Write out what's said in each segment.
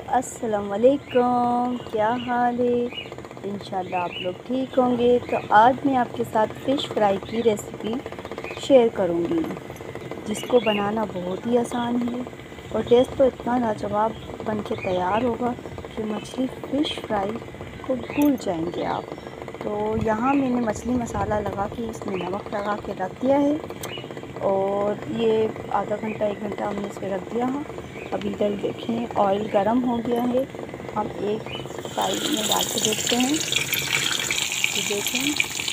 अस्सलाम वालेकुम, क्या हाल है। इंशाल्लाह आप लोग ठीक होंगे। तो आज मैं आपके साथ फ़िश फ्राई की रेसिपी शेयर करूंगी, जिसको बनाना बहुत ही आसान है और टेस्ट तो इतना लाजवाब बन के तैयार होगा कि मछली फ़िश फ्राई को भूल जाएंगे आप। तो यहाँ मैंने मछली मसाला लगा के इसमें नमक लगा के रख दिया है और ये आधा घंटा 1 घंटा हमने इस पर रख दिया है। अब इधर देखें ऑयल गरम हो गया है। हम एक साइड में डाल के देखते हैं। तो देखें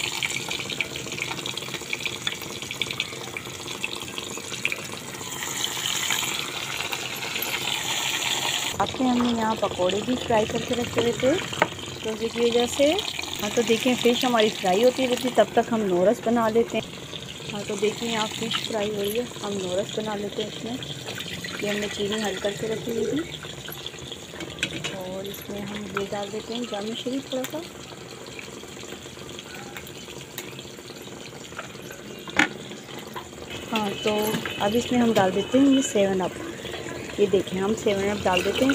आपके हमने यहाँ पकोड़े भी फ्राई करके रखे हुए थे तो की वजह से। हाँ तो देखें फ़िश हमारी फ्राई होती रहती, तब तक हम नोरस बना लेते हैं। हाँ तो देखिए यहाँ फ़िश फ्राई हो रही है, हम नोरस बना लेते हैं इसमें। ये हमने चीनी हल करके रखी हुई थी और इसमें हम ये डाल देते हैं जामी शरीफ थोड़ा सा। हाँ तो अब इसमें हम डाल देते हैं ये 7 अप। ये देखें हम 7 अप डाल देते हैं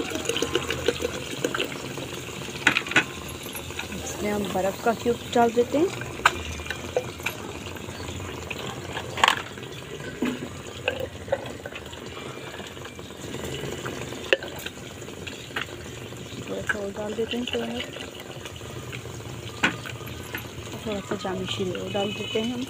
इसमें हम बर्फ़ का क्यूब डाल देते हैं। थोड़ा सा और डाल देते हैं 7 अप, थोड़ा सा जामी शरीफ डाल देते हैं हम।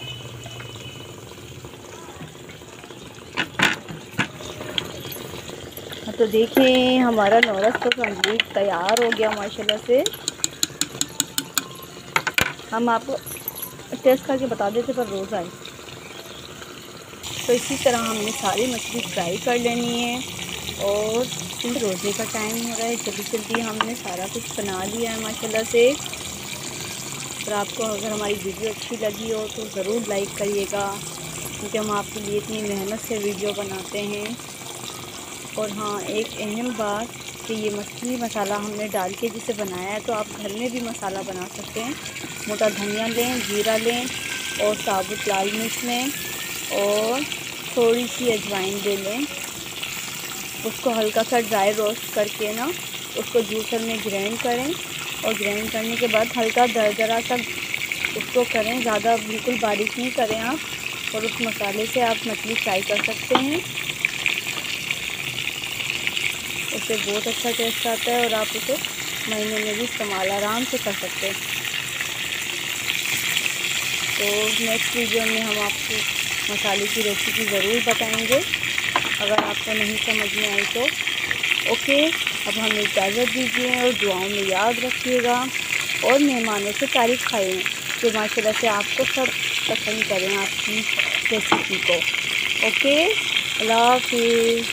तो देखें हमारा नोरस तो कंप्लीट तैयार हो गया माशाल्लाह से। हम आपको टेस्ट करके बता देते पर रोज़ आए। तो इसी तरह हमने सारी मछली फ्राई कर लेनी है और रोज़े का टाइम हो रहा है, जल्दी जल्दी हमने सारा कुछ बना लिया है माशाल्लाह से। और आपको अगर हमारी वीडियो अच्छी लगी हो तो ज़रूर लाइक करिएगा, क्योंकि हम आपके लिए इतनी मेहनत से वीडियो बनाते हैं। और हाँ एक अहम बात कि ये मछली मसाला हमने डाल के जिसे बनाया है, तो आप घर में भी मसाला बना सकते हैं। मोटा धनिया लें, जीरा लें और साबुत लाल मिर्च लें और थोड़ी सी अजवाइन ले लें। उसको हल्का सा ड्राई रोस्ट करके ना उसको जूसर में ग्राइंड करें और ग्राइंड करने के बाद हल्का दरदरा सा उसको करें, ज़्यादा बिल्कुल बारीक नहीं करें आप। और उस मसाले से आप मछली फ्राई कर सकते हैं, उससे बहुत अच्छा टेस्ट आता है और आप उसे महीने में भी इस्तेमाल आराम से कर सकते हैं। तो नेक्स्ट वीडियो में हम आपको मसाले की रेसिपी ज़रूर बताएंगे, अगर आपको नहीं समझ में आई तो। ओके, अब हमें इजाज़त दीजिए और दुआओं में याद रखिएगा और मेहमानों से तारीफ़ खाएँ कि माशाल्लाह से आपको सब पसंद करें आपकी रेसिपी को। ओके, अल्लाह हाफ़िज़।